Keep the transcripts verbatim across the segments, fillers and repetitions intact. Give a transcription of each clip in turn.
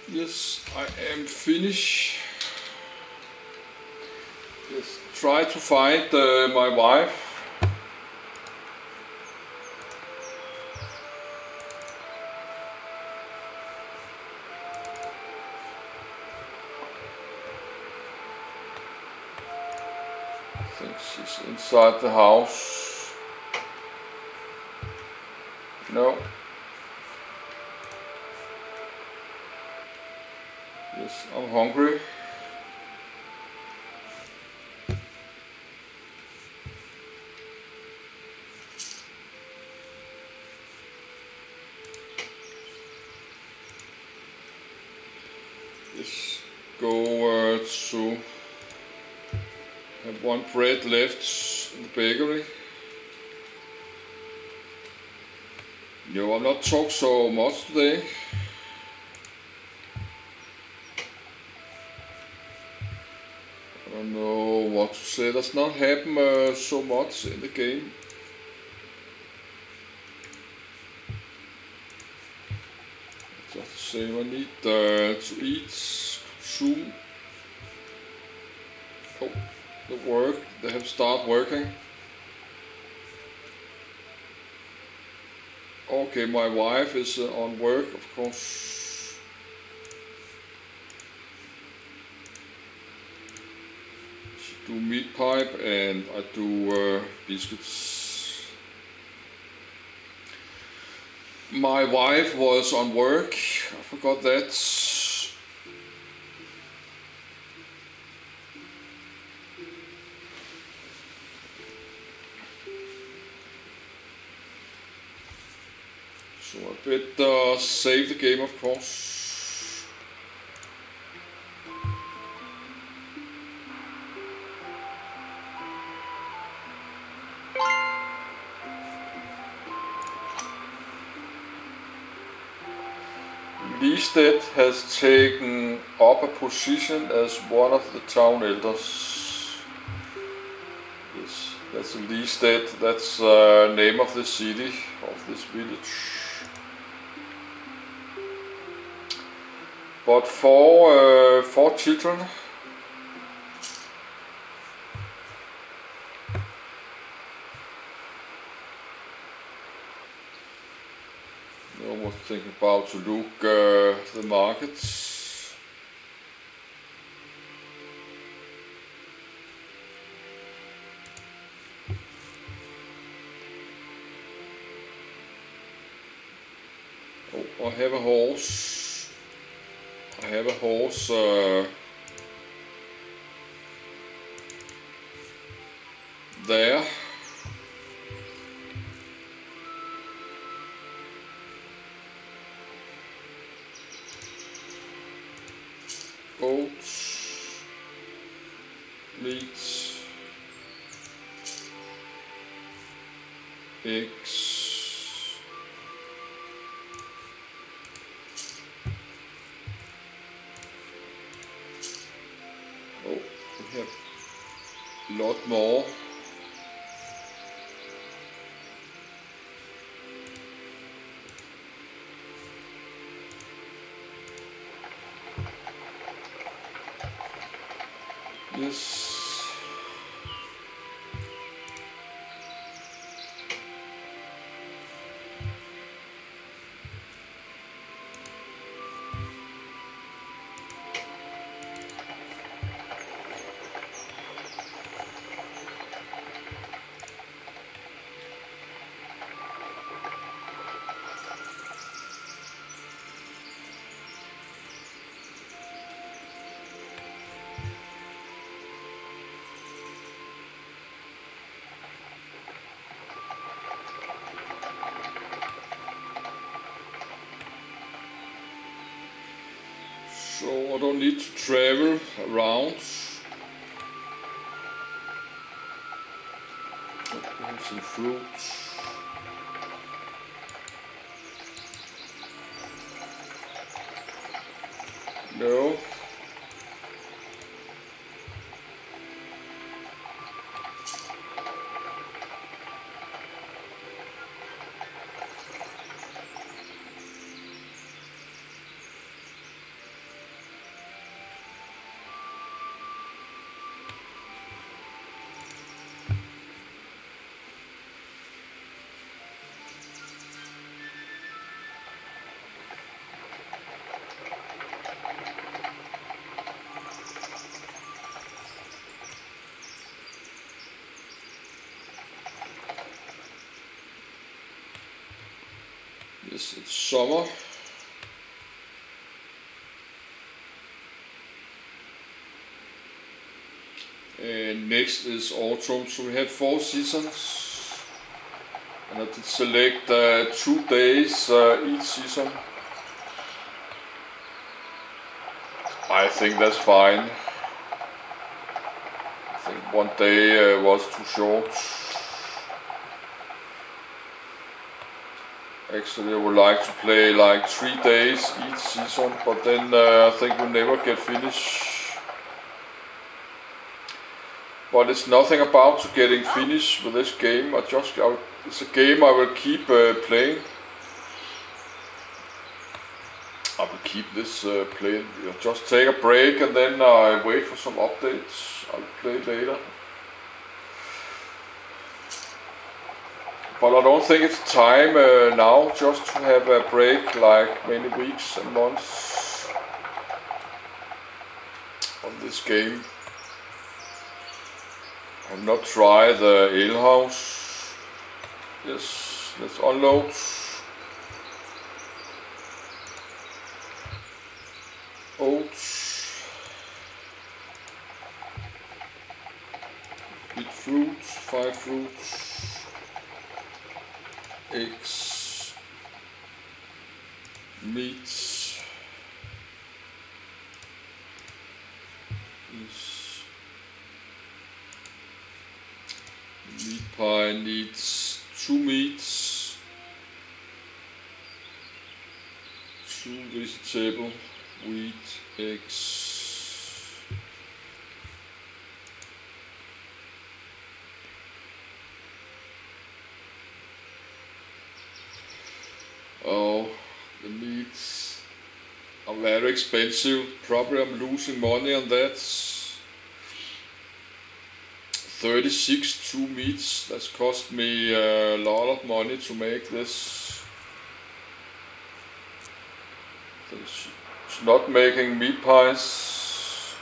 Yes, I am finished. Yes, try to find uh, my wife. I think she's inside the house. No. Yes, I'm hungry. Let's go uh, to have one bread left in the bakery. No, I'm not talk so much today. I don't know what to say. Does not happen uh, so much in the game. Just the same. I need uh, to eat, consume. Oh, the work. They have started working. Okay, my wife is uh, on work, of course. She do meat pipe and I do uh, biscuits. My wife was on work. I forgot that. So I better save the game, of course. Thuesday has taken up a position as one of the town elders. Yes, that's Thuesday. That's the uh, name of the city, of this village. But four, uh, four children. I was thinking about to look uh, the markets. Oh, I have a horse. I have a horse uh, there. Oats, meat, eggs. Oh, we have a lot more. Yes. So I don't need to travel around. We have some fruits. No. Yes, it's summer. And next is autumn, so we have four seasons. And I did select uh, two days uh, each season. I think that's fine. I think one day uh, was too short. Actually, I would like to play like three days each season, but then uh, I think we'll never get finished. But it's nothing about to getting finished with this game. I just, I, it's a game I will keep uh, playing. I will keep this uh, playing. I'll just take a break and then I wait for some updates. I'll play later. But I don't think it's time uh, now just to have a break like many weeks and months on this game. I'll not try the ale house. Yes, let's unload. Oats. Bit fruits, five fruits. Eggs. Meats. Yes. Meat pie needs two meats, two vegetable, wheat, eggs. Oh, the meats are very expensive. Probably I'm losing money on that. thirty-six two meats, that's cost me a lot of money to make this. It's not making meat pies.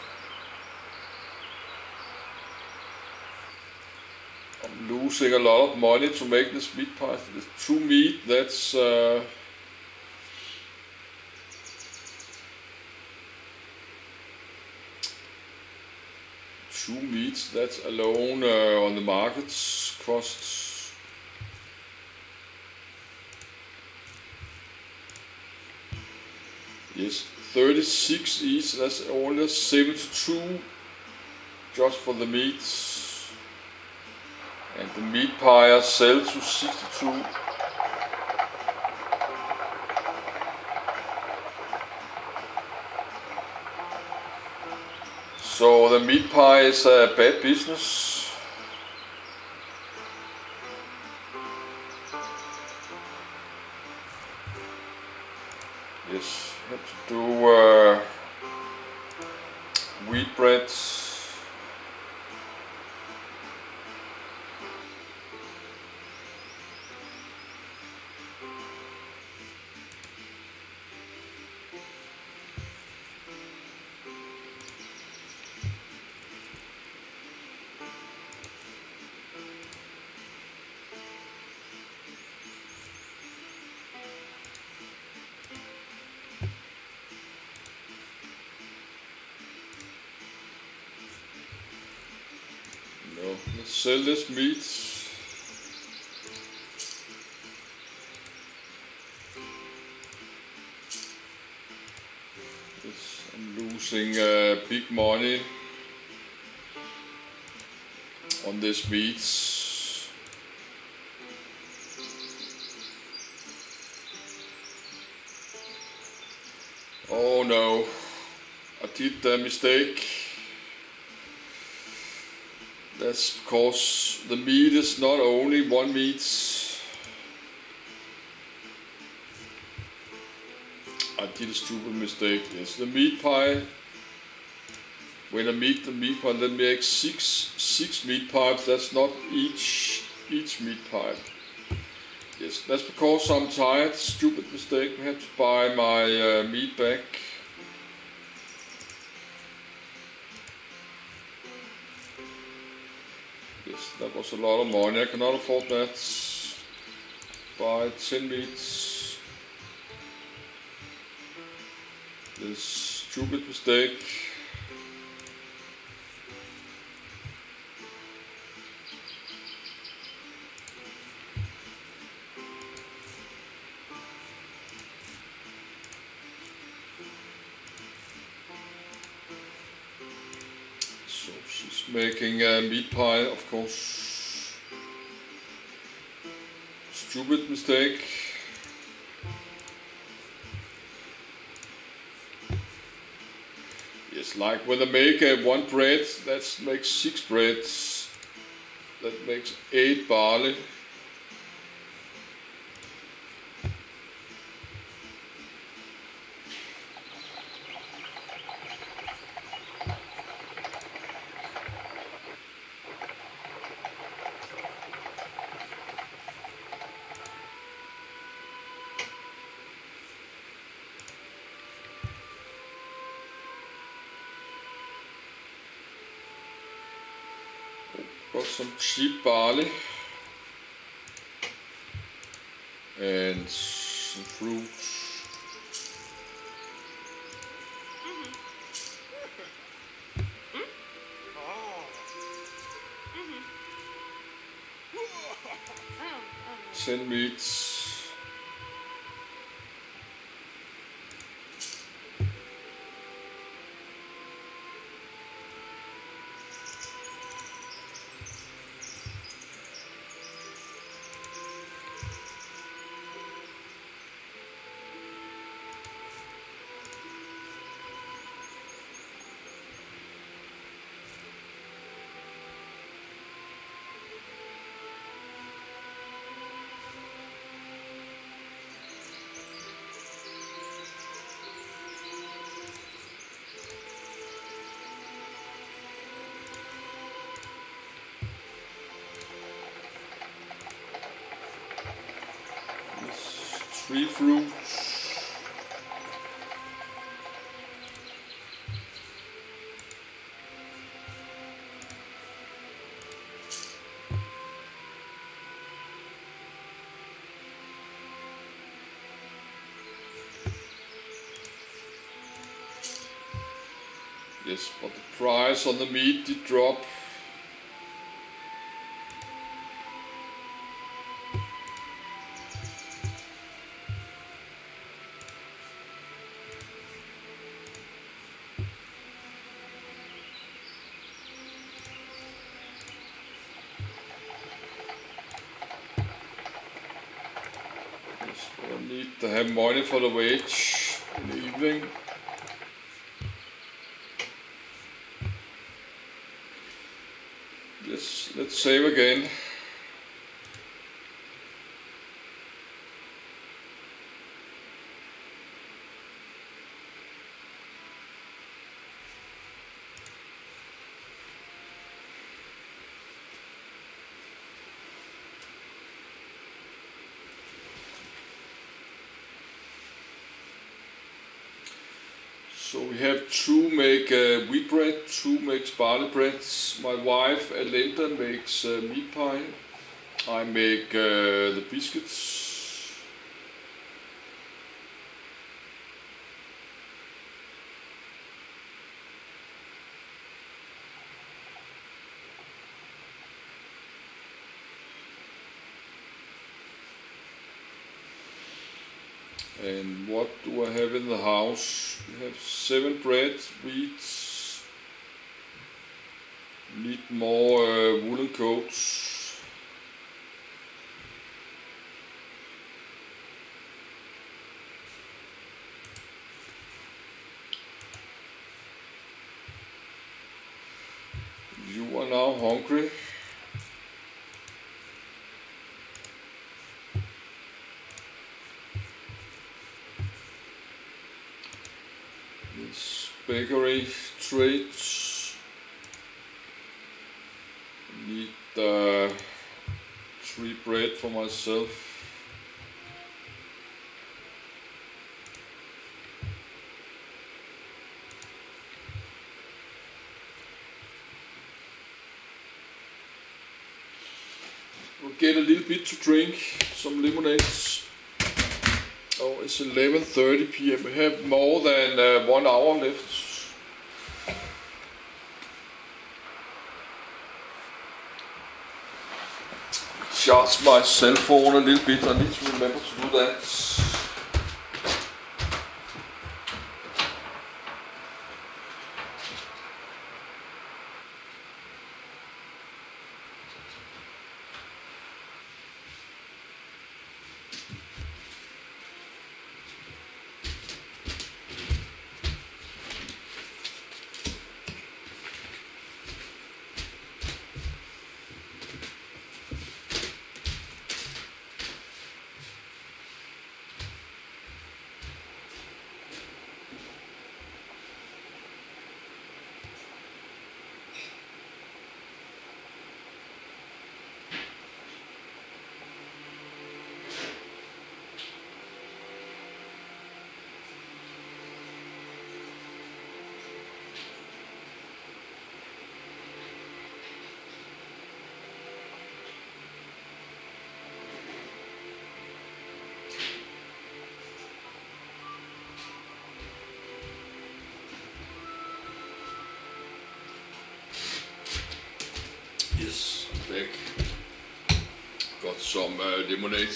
I'm losing a lot of money to make this meat pie. The two meat, that's uh, two meats, that's alone uh, on the markets costs yes thirty-six each, that's only seventy-two just for the meats, and the meat pie I sell to sixty-two. So the meat pie is a bad business. Yes, have to do uh, wheat bread. Let's sell this meat. Yes, I'm losing uh, big money on this meat. Oh no, I did a mistake. That's because the meat is not only one meat. I did a stupid mistake. Yes, the meat pie. When I make the meat pie, let me make six six meat pies. That's not each each meat pie. Yes, that's because I'm tired. Stupid mistake. I had to buy my uh, meat back. Yes, that was a lot of money. I cannot afford that. Buy ten meats. This stupid mistake. So she's making a meat pie, of course. Stupid mistake. It's like when they make uh, one bread, that makes six breads. That makes eight barley. Got some cheap barley and some fruits. Mm-hmm. Mm-hmm. Oh. Mm-hmm. Oh, oh. Ten meats. Three fruits. Yes, but the price on the meat did drop. Yes, but I need to have money for the wage in the evening. Yes, let's save again. So we have two make uh, wheat bread, two makes barley breads. My wife Linda makes uh, meat pie. I make uh, the biscuits. And what do I have in the house? We have seven bread, wheat. Need more uh, woolen coats. You are now hungry. This bakery treats. Need uh, three bread for myself. We'll get a little bit to drink, some lemonades. Oh, It's eleven thirty p m We have more than uh, one hour left. Charge my cell phone a little bit. I need to remember to do that. Yes, back. Got some uh, lemonade.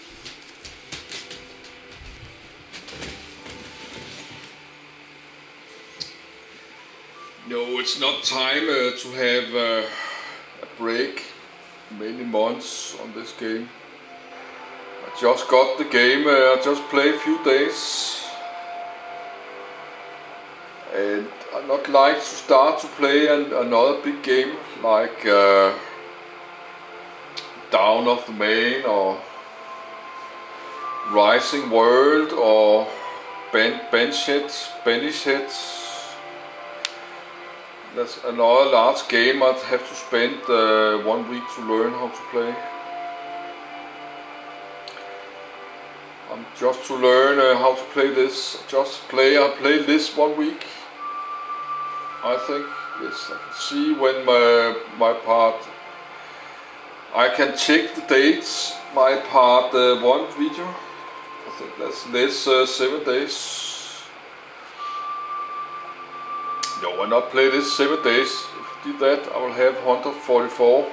No, it's not time uh, to have uh, a break. Many months on this game. I just got the game. Uh, I just play a few days. And I'd not like to start to play an, another big game like uh, Down of the Main or Rising World or ben, Bench Hits, Banish Hits. That's another large game I'd have to spend uh, one week to learn how to play. I'm just to learn uh, how to play this. Just play. I played this one week. I think, yes, I can see when my, my part, I can check the dates, my part uh, one video, I think that's less uh, seven days. No, I not play this seven days. If I did that, I will have one hundred forty-four.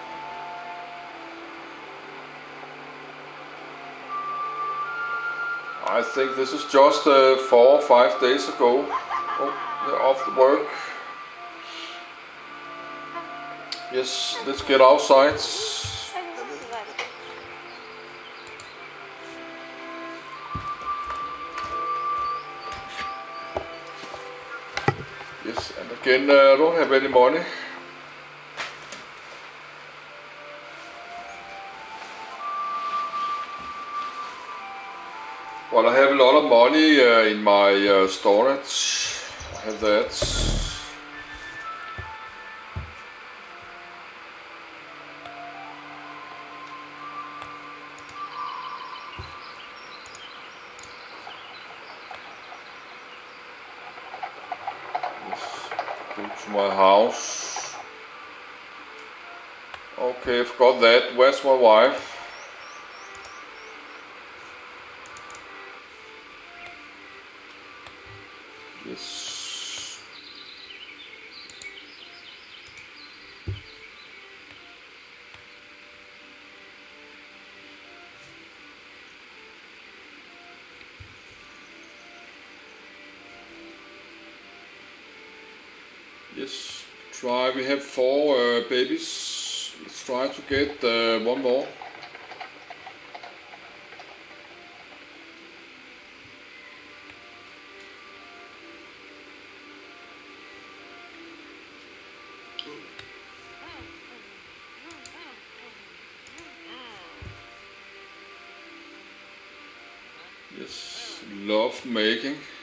I think this is just uh, four or five days ago. Oh, they're off the work. Yes, let's get outside. Yes, and again, uh, I don't have any money. Well, I have a lot of money uh, in my uh, storage. I have that. Go to my house. Okay, I forgot that. Where's my wife? Yes. Yes, try. We have four uh, babies. Let's try to get uh, one more. Yes, love making.